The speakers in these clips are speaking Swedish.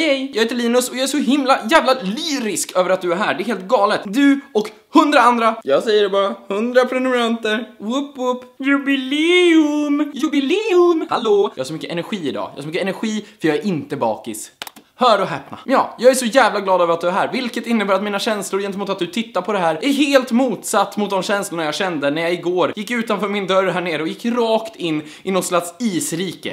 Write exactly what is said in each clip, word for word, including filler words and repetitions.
Hej, jag heter Linus och jag är så himla jävla lyrisk över att du är här. Det är helt galet. Du och hundra andra. Jag säger det bara. Hundra prenumeranter. Whoop whoop. Jubileum. Jubileum. Hallå. Jag har så mycket energi idag. Jag har så mycket energi för jag är inte bakis. Hör och häpna. Ja, jag är så jävla glad över att du är här. Vilket innebär att mina känslor gentemot att du tittar på det här är helt motsatt mot de känslorna jag kände när jag igår gick utanför min dörr här nere och gick rakt in i något slags isrike.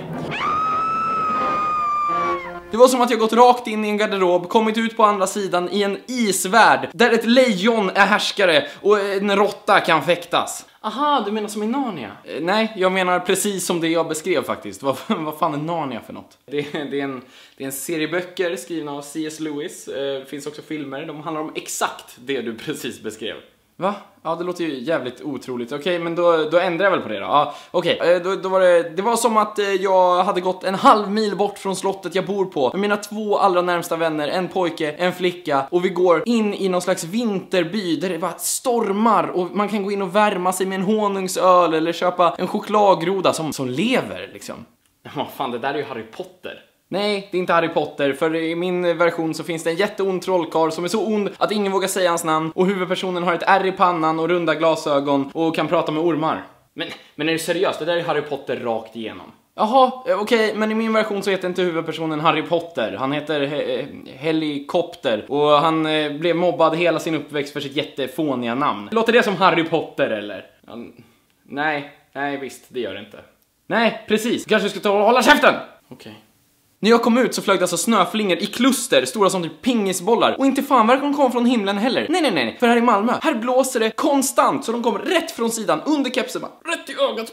Det var som att jag gått rakt in i en garderob, kommit ut på andra sidan i en isvärld där ett lejon är härskare och en råtta kan fäktas. Aha, du menar som i Narnia? Eh, nej, jag menar precis som det jag beskrev faktiskt. Vad, vad fan är Narnia för något? Det, det, är en, det är en serie böcker skrivna av C S Lewis. Eh, det finns också filmer. De handlar om exakt det du precis beskrev. Va? Ja, det låter ju jävligt otroligt. Okej, okay, men då, då ändrar jag väl på det då. Ja, okej, okay. då, då var det, det var som att jag hade gått en halv mil bort från slottet jag bor på med mina två allra närmsta vänner, en pojke, en flicka, och vi går in i någon slags vinterby där det bara stormar och man kan gå in och värma sig med en honungsöl eller köpa en chokladgroda som, som lever liksom. Ja, fan, det där är ju Harry Potter. Nej, det är inte Harry Potter, för i min version så finns det en jätteond trollkarl som är så ond att ingen vågar säga hans namn, och huvudpersonen har ett ärr i pannan och runda glasögon och kan prata med ormar. Men, men är det seriöst? Det där är Harry Potter rakt igenom. Jaha, okej, okay, men i min version så heter inte huvudpersonen Harry Potter. Han heter he Helikopter och han eh, blev mobbad hela sin uppväxt för sitt jättefåniga namn. Låter det som Harry Potter eller? Ja, nej, nej visst, det gör det inte. Nej, precis, kanske ska ta och hålla käften! Okej. Okay. När jag kom ut så flög det alltså snöflingor i kluster, stora som typ pingisbollar. Och inte fan verkar de komma från himlen heller. Nej, nej, nej, för här i Malmö, här blåser det konstant. Så de kommer rätt från sidan, under kepsen, rätt i ögat.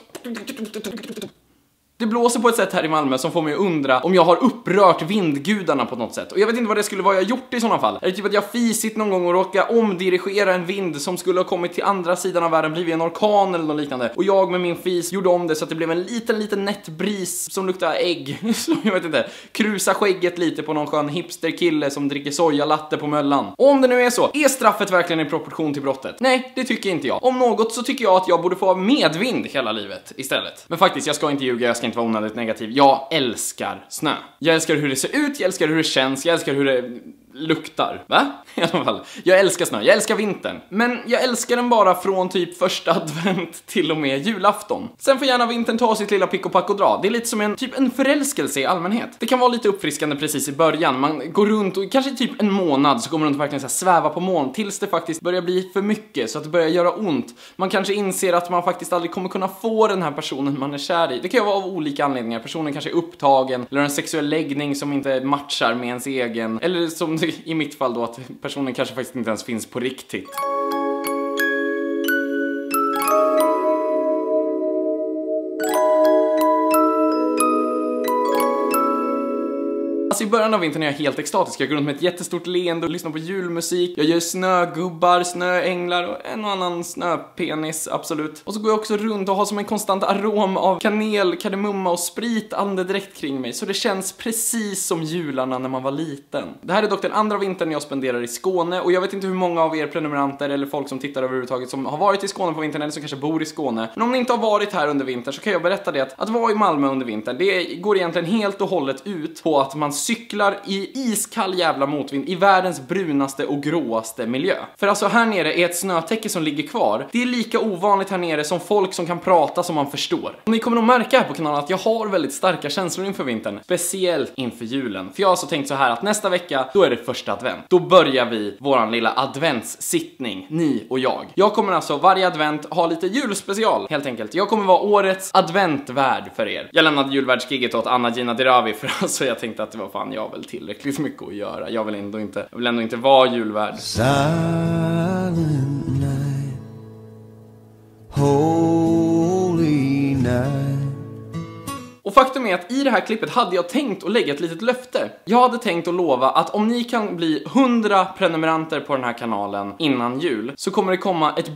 Det blåser på ett sätt här i Malmö som får mig att undra om jag har upprört vindgudarna på något sätt. Och jag vet inte vad det skulle vara jag gjort i sådana fall. Är det typ att jag fisit någon gång och råkar omdirigera en vind som skulle ha kommit till andra sidan av världen, blivit en orkan eller något liknande. Och jag med min fis gjorde om det så att det blev en liten, liten nätt bris som luktar ägg. Så jag vet inte, krusa skägget lite på någon skön hipsterkille som dricker sojalatte på möllan. Och om det nu är så, är straffet verkligen i proportion till brottet? Nej, det tycker inte jag. Om något så tycker jag att jag borde få ha medvind hela livet istället. Men faktiskt, jag ska inte ljuga, jag ska inte vara onödigt negativ. Jag älskar snö. Jag älskar hur det ser ut, jag älskar hur det känns, jag älskar hur det luktar. Va? I alla fall. Jag älskar snö, jag älskar vintern. Men jag älskar den bara från typ första advent till och med julafton. Sen får gärna vintern ta sitt lilla pick och pack och dra. Det är lite som en typ en förälskelse i allmänhet. Det kan vara lite uppfriskande precis i början. Man går runt och kanske typ en månad så går man runt och verkligen så här sväva på moln tills det faktiskt börjar bli för mycket så att det börjar göra ont. Man kanske inser att man faktiskt aldrig kommer kunna få den här personen man är kär i. Det kan ju vara av olika anledningar. Personen kanske är upptagen eller en sexuell läggning som inte matchar med ens egen. Eller som i mitt fall då att personen kanske faktiskt inte ens finns på riktigt. Alltså i början av vintern är jag helt extatisk. Jag går runt med ett jättestort leende och lyssnar på julmusik. Jag gör snögubbar, snöänglar och en och annan snöpenis, absolut. Och så går jag också runt och har som en konstant arom av kanel, kardemumma och sprit andedräkt kring mig. Så det känns precis som jularna när man var liten. Det här är dock den andra vintern jag spenderar i Skåne. Och jag vet inte hur många av er prenumeranter eller folk som tittar överhuvudtaget som har varit i Skåne på vintern eller som kanske bor i Skåne. Men om ni inte har varit här under vintern så kan jag berätta det att, att vara i Malmö under vintern, det går egentligen helt och hållet ut på att man cyklar i iskall jävla motvind i världens brunaste och gråaste miljö. För alltså här nere är ett snötäcke som ligger kvar. Det är lika ovanligt här nere som folk som kan prata som man förstår. Och ni kommer nog märka här på kanalen att jag har väldigt starka känslor inför vintern. Speciellt inför julen. För jag har så tänkt så här att nästa vecka, då är det första advent. Då börjar vi våran lilla adventssittning, ni och jag. Jag kommer alltså varje advent ha lite julspecial, helt enkelt. Jag kommer vara årets adventvärd för er. Jag lämnade julvärdsgiget åt Anna Gina Dirawi för alltså jag tänkte att det var fan, jag har väl tillräckligt mycket att göra. Jag vill ändå inte, jag vill ändå inte vara julvärd. Silent night, holy night. Och faktum är att i det här klippet hade jag tänkt att lägga ett litet löfte. Jag hade tänkt att lova att om ni kan bli hundra prenumeranter på den här kanalen innan jul så kommer det komma ett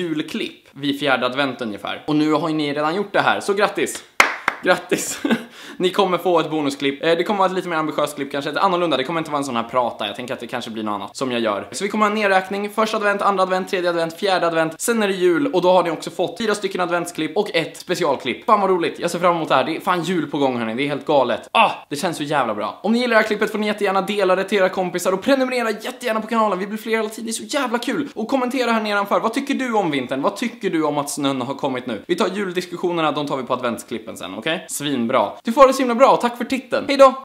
bonusjulklipp vid fjärde advent ungefär. Och nu har ni redan gjort det här, så grattis! Grattis! Ni kommer få ett bonusklipp. Eh, det kommer vara ett lite mer ambitiöst klipp, kanske ett annorlunda. Det kommer inte vara en sån här prata. Jag tänker att det kanske blir något annat som jag gör. Så vi kommer ha en nedräkning. Första advent, andra advent, tredje advent, fjärde advent. Sen är det jul och då har ni också fått fyra stycken adventsklipp och ett specialklipp. Fan vad roligt. Jag ser fram emot det här. Det är fan jul på gång hörni. Det är helt galet. Ah, det känns så jävla bra. Om ni gillar det här klippet får ni jättegärna dela det till era kompisar och prenumerera jättegärna på kanalen. Vi blir fler hela tiden. Det är så jävla kul. Och kommentera här nedanför. Vad tycker du om vintern? Vad tycker du om att snön har kommit nu? Vi tar juldiskussionerna, de tar vi på adventsklippen sen, okej? Okay? Svinbra. Du får det så himla bra och tack för titeln. Hej då!